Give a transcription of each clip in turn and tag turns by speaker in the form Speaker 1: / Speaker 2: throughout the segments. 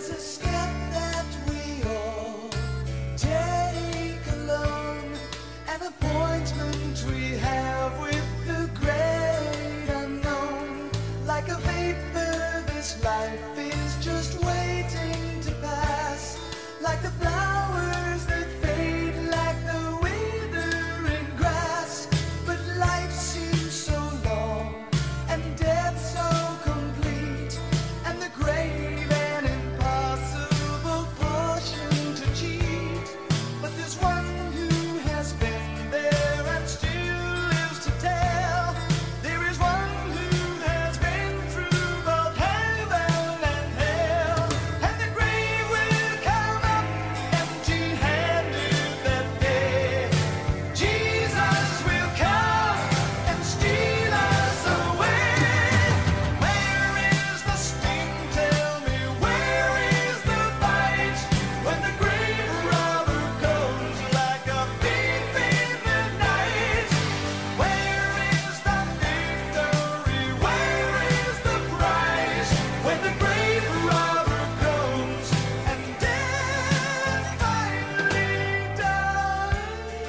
Speaker 1: a step that we all take alone, an appointment we have with the great unknown. Like a vapor, this life is just waiting to pass, like the flowers that fade, like the withering grass. But life seems so long, and death so complete, and the grave an impossible portion to cheat. But there's one who has been there and still lives to tell. There is one who has been through both heaven and hell, and the grave will come up empty-handed that day. Jesus will come and steal us away. Where is the sting? Tell me, where is the bite? When the grave robber comes like a thief in the night. Where is the victory? Where is the prize? When the grave robber comes and death finally dies.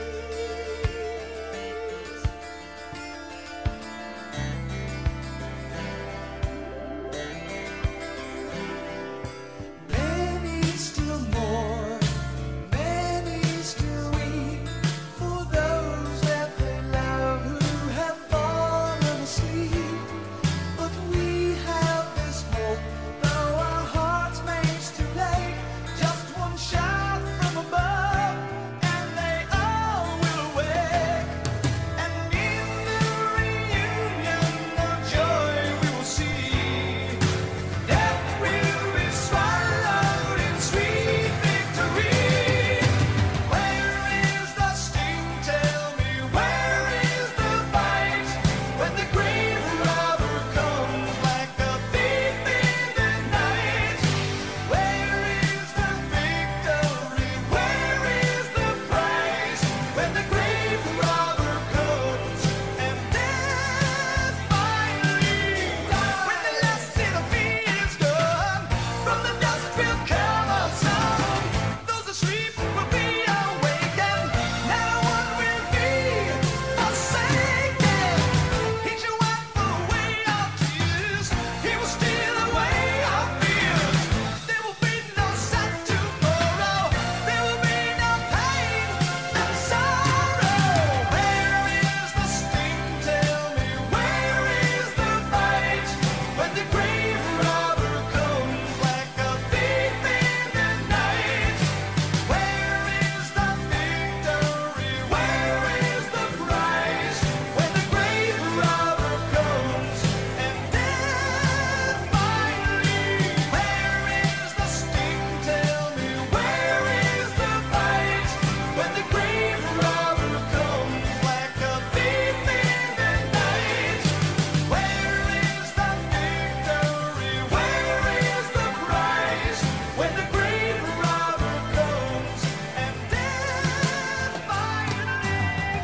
Speaker 1: Many still mourn, many still weep for those that they love who have fallen asleep. But we have this hope, though our hearts may still ache. Just one shot from above, and they all will awake. And in the reunion of joy we will see, death will be swallowed in sweet victory. Where is the sting? Tell me, where is the bite? When the grave robber comes like a thief in the night. Where is the victory? Where is the prize? When the grave robber comes and death finally dies. When the last enemy is gone, from the dust will come a song. Those asleep will be awakened. Now one will be forsaken. He shall wipe away our tears. He will steal away our fears. There will be no sad tomorrow. There will be no pain and sorrow. Where is the sting? Tell me, where is the bite? When the grave robber comes like a thief in the night. Where is the victory? Where is the prize? When the grave robber comes and death finally. Where is the sting? Tell me, where is the bite? When the grave robber comes like a thief in the night. Where is the victory? Where is the prize? When the grave robber comes and death finally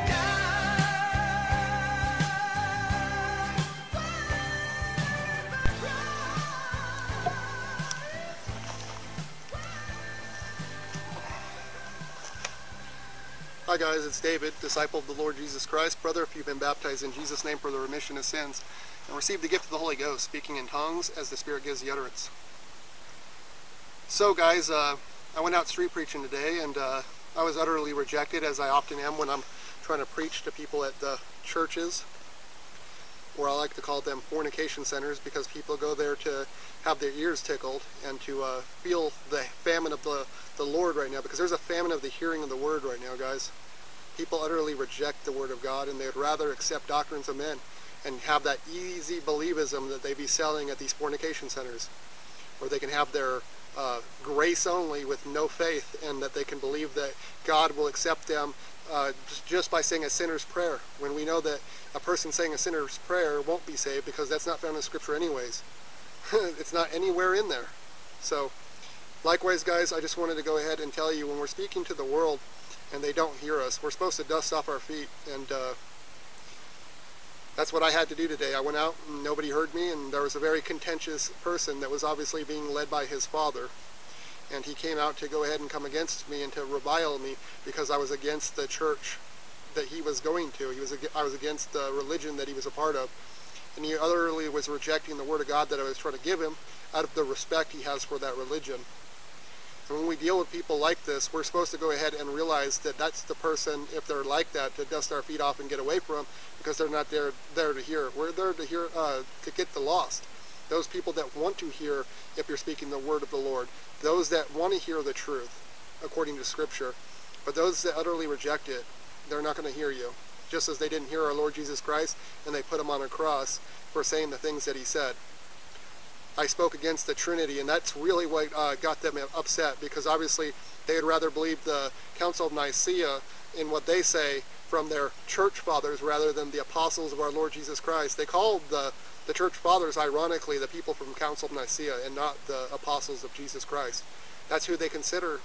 Speaker 2: Hi guys, it's David, disciple of the Lord Jesus Christ. Brother, if you've been baptized in Jesus' name for the remission of sins and received the gift of the Holy Ghost, speaking in tongues as the Spirit gives the utterance. So guys, I went out street preaching today, and I was utterly rejected, as I often am when I'm trying to preach to people at the churches, or I like to call them fornication centers, because people go there to have their ears tickled and to feel the famine of the Lord right now, because there's a famine of the hearing of the word right now, guys. People utterly reject the word of God, and they'd rather accept doctrines of men and have that easy believism that they be selling at these fornication centers, where they can have their grace only with no faith, and that they can believe that God will accept them just by saying a sinner's prayer, when we know that a person saying a sinner's prayer won't be saved, because that's not found in Scripture anyways. It's not anywhere in there. So likewise, guys, I just wanted to go ahead and tell you, when we're speaking to the world and they don't hear us, we're supposed to dust off our feet, and that's what I had to do today. I went out and nobody heard me, and there was a very contentious person that was obviously being led by his father, And he came out to go ahead and come against me and to revile me because I was against the church that he was going to. I was against the religion that he was a part of. And he utterly was rejecting the word of God that I was trying to give him out of the respect he has for that religion. And when we deal with people like this, we're supposed to go ahead and realize that that's the person, if they're like that, to dust our feet off and get away from, because they're not there to hear. We're there to hear, to get the lost. Those people that want to hear if you're speaking the word of the Lord. Those that want to hear the truth, according to Scripture. But those that utterly reject it, they're not going to hear you. Just as they didn't hear our Lord Jesus Christ, and they put him on a cross for saying the things that he said. I spoke against the Trinity, and that's really what got them upset, because obviously they would rather believe the Council of Nicaea in what they say from their church fathers rather than the apostles of our Lord Jesus Christ. They called the church fathers, ironically, the people from Council of Nicaea and not the apostles of Jesus Christ. That's who they consider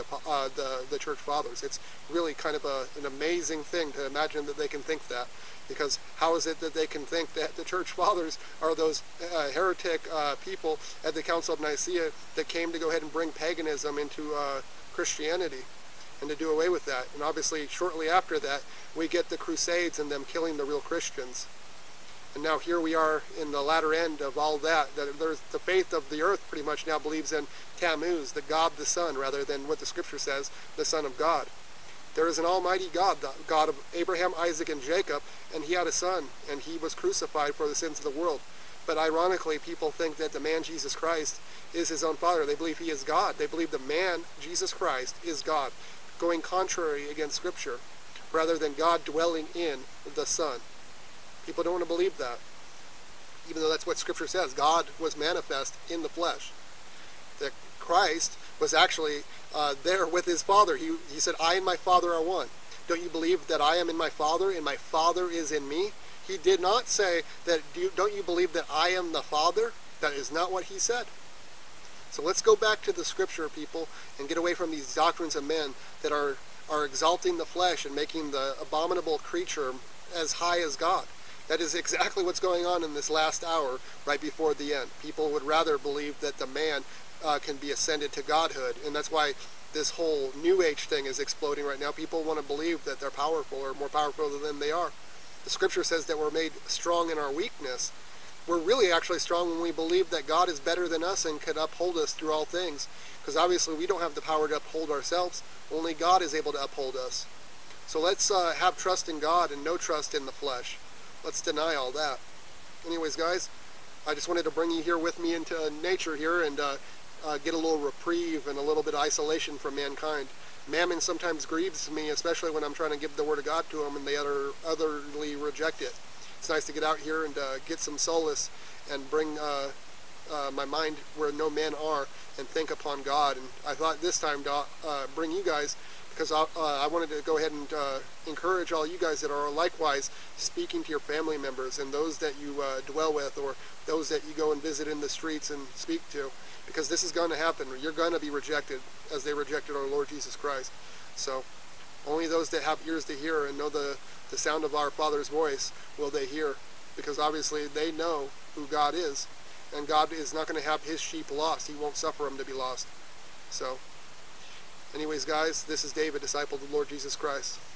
Speaker 2: the church fathers. It's really kind of an amazing thing to imagine that they can think that. Because how is it that they can think that the church fathers are those heretic people at the Council of Nicaea that came to go ahead and bring paganism into Christianity and to do away with that? And obviously shortly after that we get the Crusades and them killing the real Christians. And now here we are in the latter end of all that. There's the faith of the earth pretty much now believes in Tammuz, the God the Son, rather than what the Scripture says, the Son of God. There is an almighty God, the God of Abraham, Isaac, and Jacob, and he had a son, and he was crucified for the sins of the world. But ironically, people think that the man Jesus Christ is his own father. They believe he is God. They believe the man, Jesus Christ, is God, going contrary against Scripture, rather than God dwelling in the Son. People don't want to believe that, even though that's what Scripture says. God was manifest in the flesh. That Christ was actually there with his Father. He said, I and my Father are one. Don't you believe that I am in my Father and my Father is in me? He did not say that, don't you believe that I am the Father? That is not what he said. So let's go back to the Scripture, people, and get away from these doctrines of men that are exalting the flesh and making the abominable creature as high as God. That is exactly what's going on in this last hour right before the end. People would rather believe that the man can be ascended to godhood, and that's why this whole New Age thing is exploding right now. People want to believe that they're powerful or more powerful than they are. The Scripture says that we're made strong in our weakness. We're really actually strong when we believe that God is better than us and can uphold us through all things, because obviously we don't have the power to uphold ourselves. Only God is able to uphold us. So let's have trust in God and no trust in the flesh. Let's deny all that. Anyways, guys, I just wanted to bring you here with me into nature here and get a little reprieve and a little bit of isolation from mankind. Mammon sometimes grieves me, especially when I'm trying to give the Word of God to them and they utterly reject it. It's nice to get out here and get some solace and bring my mind where no men are and think upon God. And I thought this time to bring you guys, because I wanted to go ahead and encourage all you guys that are likewise speaking to your family members and those that you dwell with, or those that you go and visit in the streets and speak to, because this is going to happen. You're going to be rejected as they rejected our Lord Jesus Christ. So only those that have ears to hear and know the sound of our Father's voice will they hear, because obviously they know who God is, and God is not going to have his sheep lost. He won't suffer them to be lost. So anyways, guys, this is David, disciple of the Lord Jesus Christ.